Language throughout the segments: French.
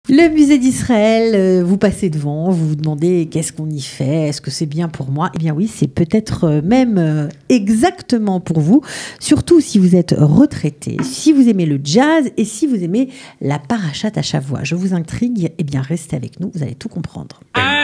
Le musée d'Israël, vous passez devant, vous vous demandez qu'est-ce qu'on y fait, est-ce que c'est bien pour moi? Eh bien oui, c'est peut-être même exactement pour vous, surtout si vous êtes retraité, si vous aimez le jazz et si vous aimez la parachate à Chavois. Je vous intrigue, eh bien restez avec nous, vous allez tout comprendre.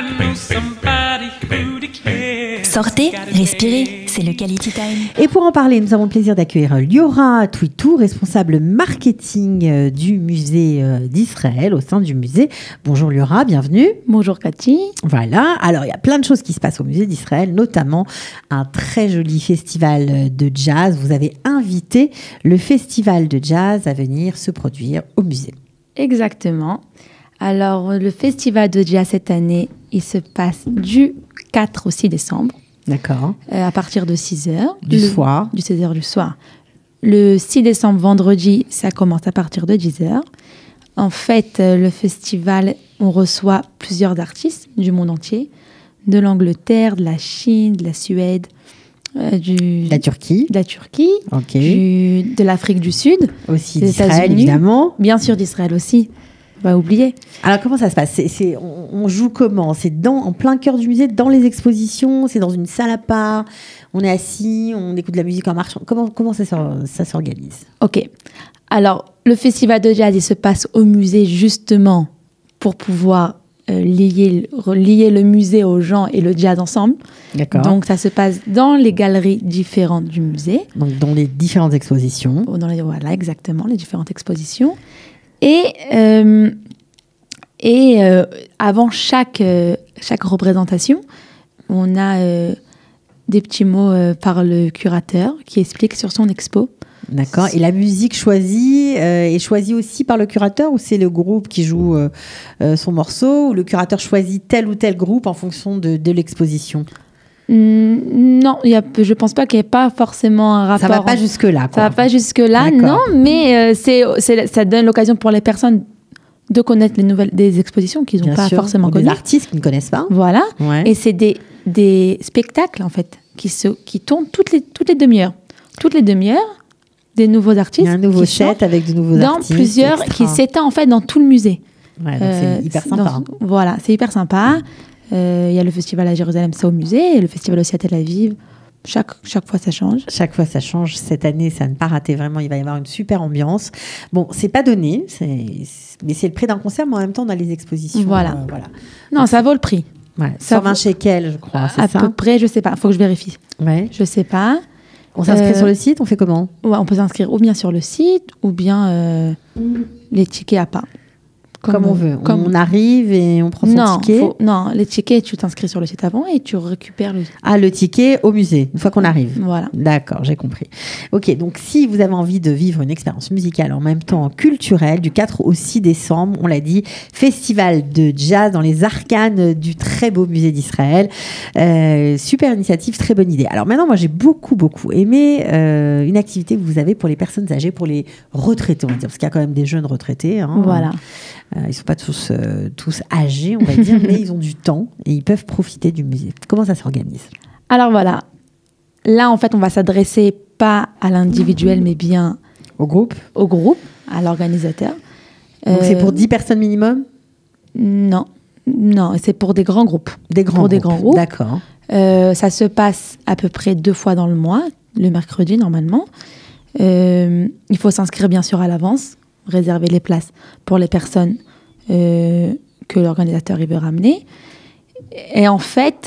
Sortez, respirez, c'est le Quality Time. Et pour en parler, nous avons le plaisir d'accueillir Liora Twitou, responsable marketing du musée d'Israël au sein du musée. Bonjour Liora, bienvenue. Bonjour Cathy. Voilà, alors il y a plein de choses qui se passent au musée d'Israël, notamment un très joli festival de jazz. Vous avez invité le festival de jazz à venir se produire au musée. Exactement. Alors le festival de jazz cette année, il se passe du 4 au 6 décembre. D'accord. À partir de 6h. Du soir. Du 16h du soir. Le 6 décembre, vendredi, ça commence à partir de 10h. En fait, le festival, on reçoit plusieurs artistes du monde entier, de l'Angleterre, de la Chine, de la Suède, de la Turquie. De la Turquie, okay. De l'Afrique du Sud. Aussi d'Israël, évidemment. Bien sûr, d'Israël aussi. Pas oublier. Alors, comment ça se passe? On joue comment? C'est en plein cœur du musée, dans les expositions? C'est dans une salle à part? On est assis, on écoute de la musique en marchant? Comment ça s'organise? Ok. Alors, le festival de jazz, il se passe au musée justement pour pouvoir lier le musée aux gens et le jazz ensemble. D'accord. Donc, ça se passe dans les galeries différentes du musée. Donc, dans les différentes expositions. Voilà, exactement, les différentes expositions. Et avant chaque représentation, on a des petits mots par le curateur qui explique sur son expo. D'accord. Et la musique choisie est choisie aussi par le curateur, ou c'est le groupe qui joue son morceau, ou le curateur choisit tel ou tel groupe en fonction de l'exposition? Non, je pense pas qu'il n'y ait pas forcément un rapport. Ça va pas jusque-là, quoi. Ça va pas jusque-là, non, mais ça donne l'occasion pour les personnes de connaître des expositions qu'ils n'ont pas forcément connues. Des artistes qui ne connaissent pas. Voilà. Ouais. Et c'est des spectacles, en fait, qui tournent toutes les demi-heures. Toutes les demi-heures, des nouveaux artistes. Il y a un nouveau set avec de nouveaux artistes. Dans plusieurs, qui s'étend, en fait, dans tout le musée. Ouais, donc c'est hyper sympa. Voilà, c'est hyper sympa. Il y a le festival à Jérusalem, c'est au musée, et le festival aussi à Tel Aviv. Chaque fois, ça change. Chaque fois, ça change. Cette année, ça ne pas rater vraiment. Il va y avoir une super ambiance. Bon, c'est pas donné, mais c'est le prix d'un concert, mais en même temps, on a les expositions. Voilà. Non, donc, ça vaut le prix. Ouais, 120 shekels, je crois. À peu près, je sais pas. Il faut que je vérifie. Ouais. Je sais pas. On s'inscrit sur le site, on fait comment? Ouais, on peut s'inscrire ou bien sur le site, ou bien les tickets à part. Comme on veut. On arrive et on prend son ticket. Non, les tickets, tu t'inscris sur le site avant et tu récupères le... Ah, le ticket au musée, une fois qu'on arrive. Voilà. D'accord, j'ai compris. Ok, donc si vous avez envie de vivre une expérience musicale en même temps culturelle, du 4 au 6 décembre, on l'a dit, festival de jazz dans les arcanes du très beau musée d'Israël. Super initiative, très bonne idée. Alors maintenant, moi, j'ai beaucoup aimé une activité que vous avez pour les personnes âgées, pour les retraités, on va dire, parce qu'il y a quand même des jeunes retraités. Hein, voilà. Ils ne sont pas tous âgés, on va dire, mais ils ont du temps et ils peuvent profiter du musée. Comment ça s'organise? Alors voilà, là en fait on va s'adresser pas à l'individuel mais bien au groupe, à l'organisateur. Donc c'est pour 10 personnes minimum? Non, c'est pour des grands groupes. Des grands groupes. D'accord. Ça se passe à peu près 2 fois dans le mois, le mercredi normalement. Il faut s'inscrire bien sûr à l'avance. Réserver les places pour les personnes que l'organisateur veut ramener. Et en fait,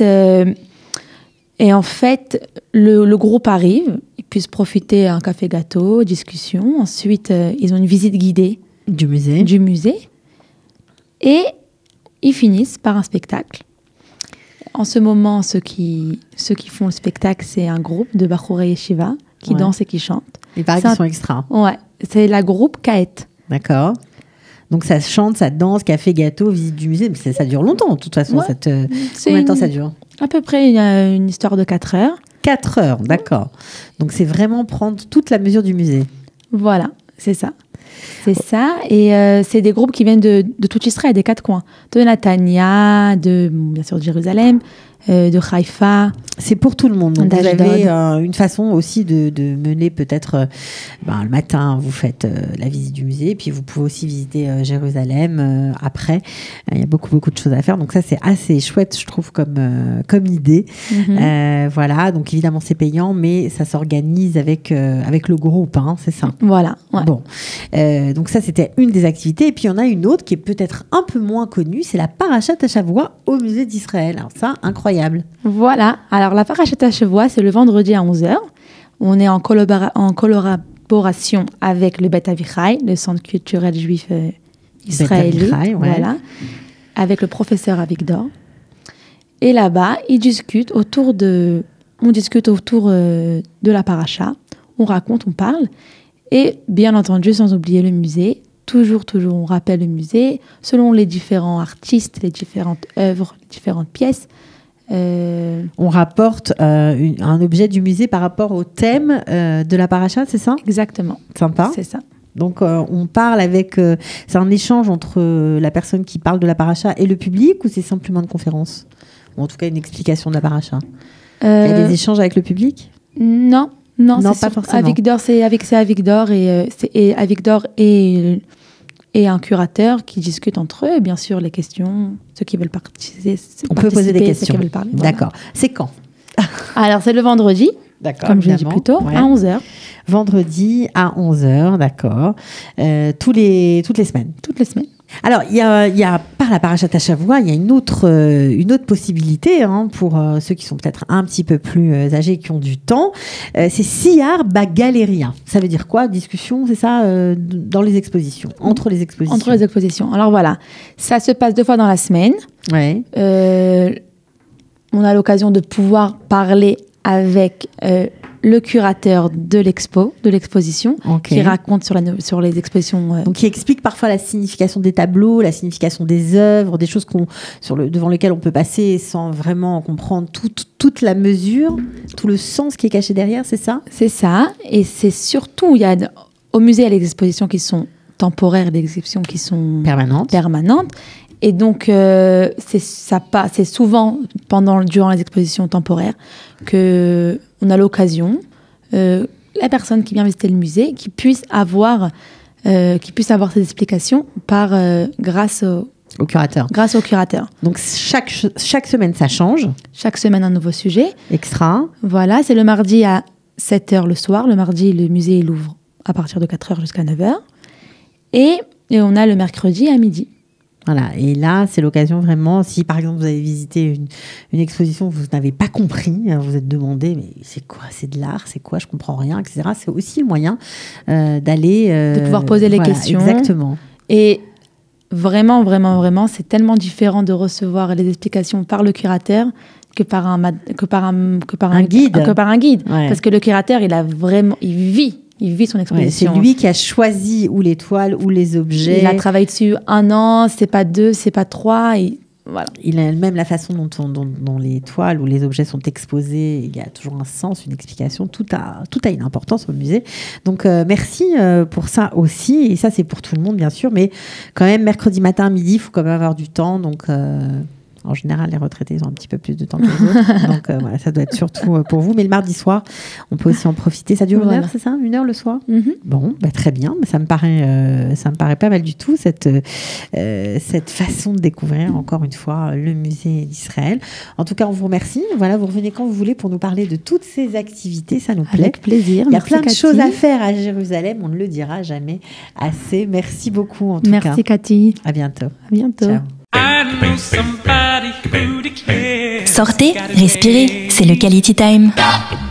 le groupe arrive, ils puissent profiter d'un café gâteau, discussion. Ensuite, ils ont une visite guidée du musée. Et ils finissent par un spectacle. En ce moment, ceux qui font le spectacle, c'est un groupe de Bachorei Yeshiva qui danse et qui chante. Il paraît qu'ils sont extra. Ouais, c'est la groupe Kaet. D'accord. Donc ça chante, ça danse, café, gâteau, visite du musée. Mais ça dure longtemps, de toute façon. Ouais. Combien de temps ça dure? À peu près une histoire de 4 heures. 4 heures, d'accord. Donc c'est vraiment prendre toute la mesure du musée. Voilà, c'est ça. C'est ça. Et c'est des groupes qui viennent de tout Israël, des 4 coins. De Netanya, bien sûr de Jérusalem, de Haïfa. C'est pour tout le monde. Donc vous d'Ashdod. avez une façon aussi de mener peut-être le matin, vous faites la visite du musée, et puis vous pouvez aussi visiter Jérusalem après. Il y a beaucoup de choses à faire. Donc ça, c'est assez chouette, je trouve, comme idée. Voilà, donc évidemment, c'est payant, mais ça s'organise avec le groupe, hein, c'est ça. Voilà. Ouais. Bon, donc ça, c'était une des activités. Et puis, il y en a une autre qui est peut-être un peu moins connue, c'est la Parashat Hashavua au musée d'Israël. Alors ça, incroyable. Voilà. Alors, la Parashat Hashavua, c'est le vendredi à 11h. On est en collaboration avec le Beth Avichai, le centre culturel juif israélien. Ouais. Voilà. Avec le professeur Avigdor. Et là-bas, on discute autour de la paracha. On raconte, on parle. Et bien entendu, sans oublier le musée. Toujours, on rappelle le musée selon les différents artistes, les différentes œuvres, les différentes pièces. On rapporte un objet du musée par rapport au thème de la paracha, c'est ça ? Exactement. Sympa. C'est ça. Donc on parle avec... c'est un échange entre la personne qui parle de la paracha et le public, ou c'est simplement une conférence ? Ou en tout cas une explication de la paracha. Il y a des échanges avec le public ? Non, pas forcément. Avigdor, c'est Avigdor et Avigdor et un curateur qui discutent entre eux, et bien sûr les questions, ceux qui veulent participer. On peut poser des questions. Ceux qui veulent parler, voilà. D'accord. C'est quand ? Alors c'est le vendredi, comme je l'ai dit plus tôt, ouais. à 11h. Vendredi à 11h, d'accord. Toutes les semaines. Toutes les semaines. Alors, il y a par la Parashat Hashavua, il y a une autre possibilité pour ceux qui sont peut-être un petit peu plus âgés, qui ont du temps. C'est Siyar Bagaleria. Ça veut dire quoi ? Discussion, c'est ça, dans les expositions, entre les expositions. Entre les expositions. Alors voilà, ça se passe 2 fois dans la semaine. Ouais. On a l'occasion de pouvoir parler avec le curateur de l'exposition, Okay. qui raconte sur les expositions. Donc, qui explique parfois la signification des tableaux, la signification des œuvres, des choses devant lesquelles on peut passer sans vraiment comprendre toute la mesure, tout le sens qui est caché derrière, c'est ça ? C'est ça. Et c'est surtout, au musée, il y a les expositions qui sont temporaires, des expositions qui sont permanentes. Et donc, c'est souvent durant les expositions temporaires qu'on a l'occasion, la personne qui vient visiter le musée, qui puisse avoir ces explications grâce au curateur. Grâce au curateur. Donc, chaque semaine, ça change. Chaque semaine, un nouveau sujet. Extra. Voilà, c'est le mardi à 7h le soir. Le mardi, le musée l'ouvre à partir de 4h jusqu'à 9h. Et on a le mercredi à midi. Voilà, et là, c'est l'occasion vraiment, si par exemple vous avez visité une exposition que vous n'avez pas compris, vous êtes demandé, mais c'est quoi ? C'est de l'art ? C'est quoi ? Je comprends rien, etc. C'est aussi le moyen d'aller... de pouvoir poser les questions. Exactement. Et vraiment, vraiment, vraiment, c'est tellement différent de recevoir les explications par le curateur que par un guide. Ouais. Parce que le curateur, il vit son exposition. Ouais, c'est lui qui a choisi ou les toiles ou les objets. Il a travaillé dessus 1 an, c'est pas 2, c'est pas 3. Et voilà. Il a même la façon dont les toiles ou les objets sont exposés. Il y a toujours un sens, une explication. Tout a une importance au musée. Donc, merci pour ça aussi. Et ça, c'est pour tout le monde, bien sûr. Mais quand même, mercredi matin, midi, il faut quand même avoir du temps. Donc... En général, les retraités, ils ont un petit peu plus de temps que les autres. Donc, voilà, ça doit être surtout pour vous. Mais le mardi soir, on peut aussi en profiter. Ça dure 1 heure, c'est ça ? 1 heure le soir ? Bon, très bien. Ça me paraît pas mal du tout, cette façon de découvrir, encore une fois, le musée d'Israël. En tout cas, on vous remercie. Voilà, vous revenez quand vous voulez pour nous parler de toutes ces activités. Ça nous plaît. Avec plaisir. Il y a plein de choses à faire à Jérusalem. On ne le dira jamais assez. Merci beaucoup, en tout cas. Merci, Cathy. À bientôt. À bientôt. Ciao. Sortez, respirez, c'est le Quality Time.